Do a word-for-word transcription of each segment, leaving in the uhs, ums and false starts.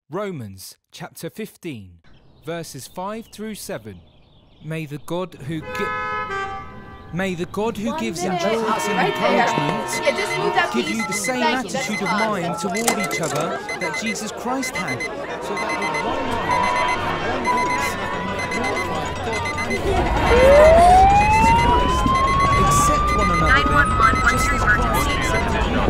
Romans chapter fifteen, verses five through seven. May the God who gi- May the God who One gives minute. endurance and Right there. encouragement Yeah, just move that, give please. you the same Thank you. attitude That's of fine. mind That's fine. toward each other that Jesus Christ had, so that with one mind and one voice you may glorify God and Jesus Christ. Accept one another nine one one, then, what's just your as Christ emergency? accepted you.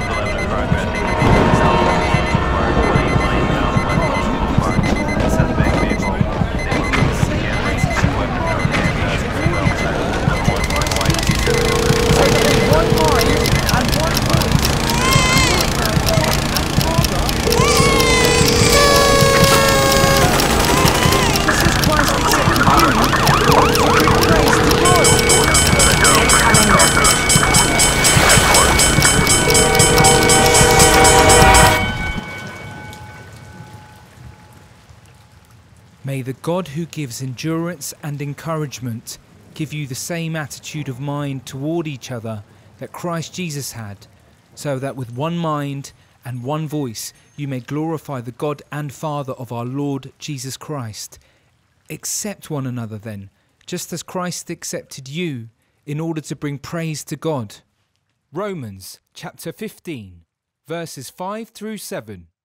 May the God who gives endurance and encouragement give you the same attitude of mind toward each other that Christ Jesus had, so that with one mind and one voice you may glorify the God and Father of our Lord Jesus Christ. Accept one another then, just as Christ accepted you, in order to bring praise to God. Romans chapter fifteen, verses five through seven.